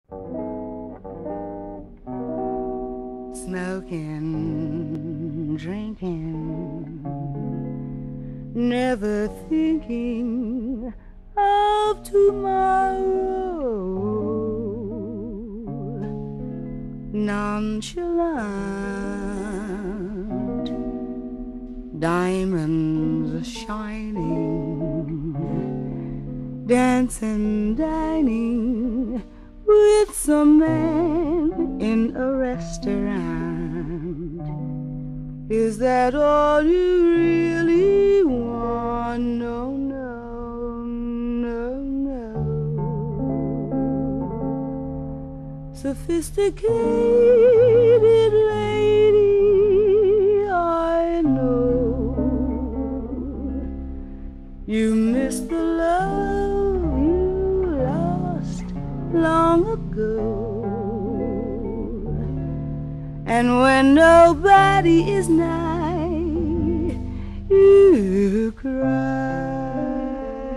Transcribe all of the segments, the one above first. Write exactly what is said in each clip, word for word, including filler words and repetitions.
Smoking, drinking, never thinking of tomorrow. Nonchalant, diamonds shining, dancing, dining with some man in a restaurant. Is that all you really want? No, no, no, no. Sophisticated lady, I know you miss the love you lost long ago. And when nobody is nigh, you cry.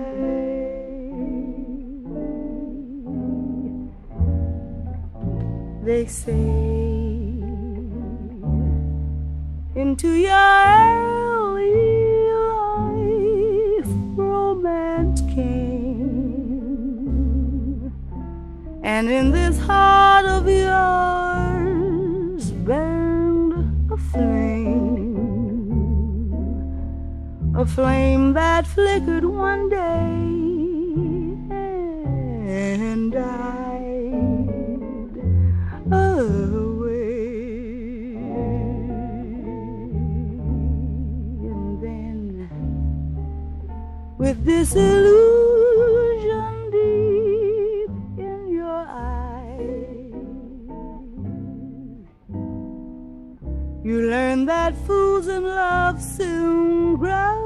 They say into your early life romance came, and in this heart of yours burned a flame, a flame that flickered one day and died away. And then with this illusion deep in your eyes, you learn that fools in love soon grow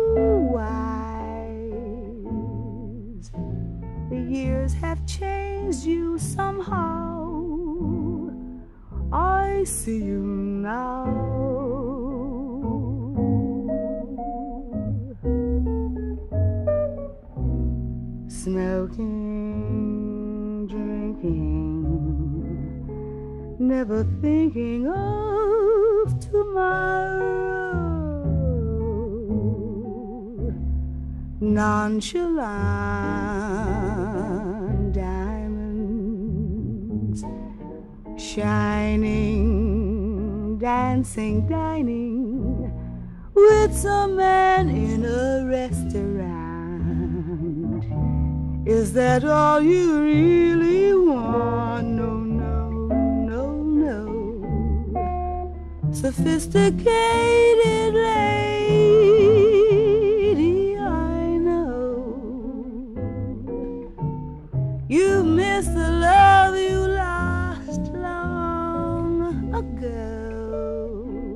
wise. The years have changed you somehow. I see you now. Smoking, drinking, never thinking of tomorrow. Nonchalant, diamonds shining, dancing, dining with some man in a restaurant. Is that all you really want? No, no, no, no. Sophisticated lady, I know you miss the love you lost long ago.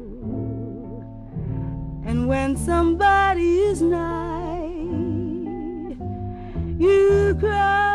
And when somebody is nigh, you cry.